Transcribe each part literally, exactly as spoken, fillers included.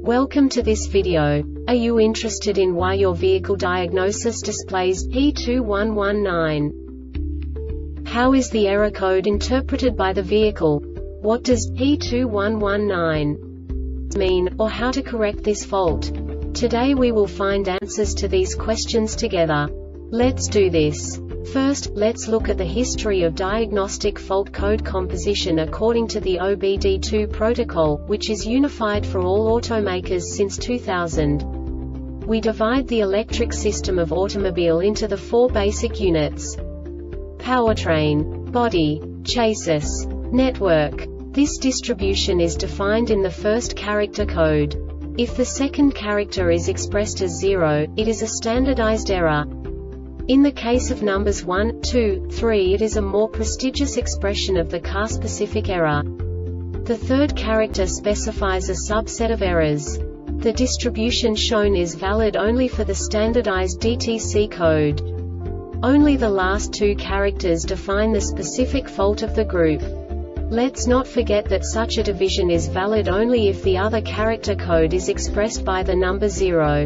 Welcome to this video. Are you interested in why your vehicle diagnosis displays P two one one nine? How is the error code interpreted by the vehicle? What does P two one one nine mean, or how to correct this fault? Today we will find answers to these questions together. Let's do this. First, let's look at the history of diagnostic fault code composition according to the O B D two protocol, which is unified for all automakers since two thousand. We divide the electric system of automobile into the four basic units: powertrain, body, chassis, network. This distribution is defined in the first character code. If the second character is expressed as zero, it is a standardized error. In the case of numbers one, two, three, it is a more prestigious expression of the car-specific error. The third character specifies a subset of errors. The distribution shown is valid only for the standardized D T C code. Only the last two characters define the specific fault of the group. Let's not forget that such a division is valid only if the other character code is expressed by the number zero.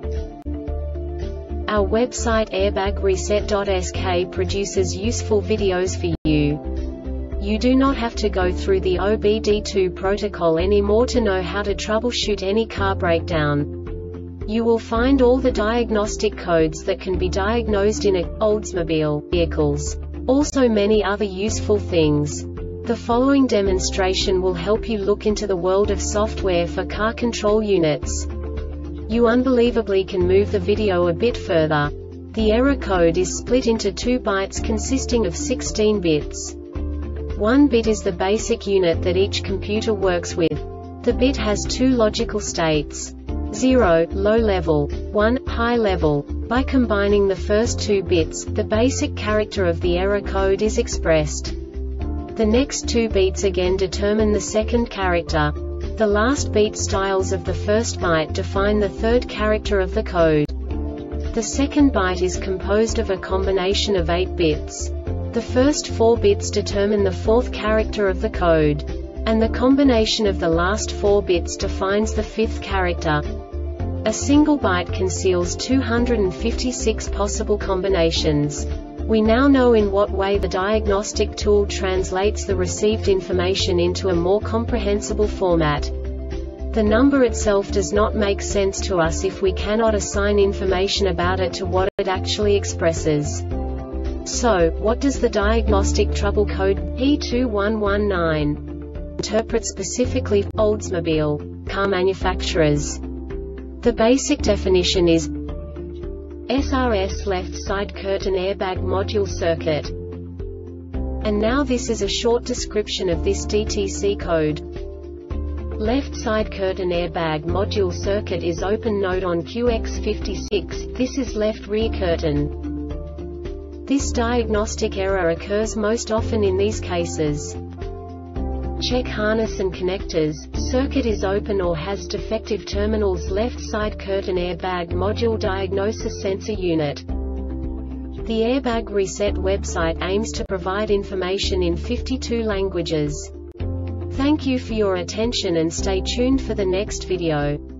Our website airbag reset dot S K produces useful videos for you. You do not have to go through the O B D two protocol anymore to know how to troubleshoot any car breakdown. You will find all the diagnostic codes that can be diagnosed in Oldsmobile vehicles. Also many other useful things. The following demonstration will help you look into the world of software for car control units. You unbelievably can move the video a bit further. The error code is split into two bytes consisting of sixteen bits. One bit is the basic unit that each computer works with. The bit has two logical states: zero, low level, one, high level. By combining the first two bits, the basic character of the error code is expressed. The next two beats again determine the second character. The last beat styles of the first byte define the third character of the code. The second byte is composed of a combination of eight bits. The first four bits determine the fourth character of the code. And the combination of the last four bits defines the fifth character. A single byte conceals two hundred fifty-six possible combinations. We now know in what way the diagnostic tool translates the received information into a more comprehensible format. The number itself does not make sense to us if we cannot assign information about it to what it actually expresses. So, what does the diagnostic trouble code P two one one nine interpret specifically for Oldsmobile car manufacturers? The basic definition is S R S left side curtain airbag module circuit. And now this is a short description of this D T C code. Left side curtain airbag module circuit is open node on Q X fifty-six, this is left rear curtain. This diagnostic error occurs most often in these cases: check harness and connectors, circuit is open or has defective terminals, left side curtain airbag module diagnosis sensor unit. The Airbag Reset website aims to provide information in fifty-two languages. Thank you for your attention and stay tuned for the next video.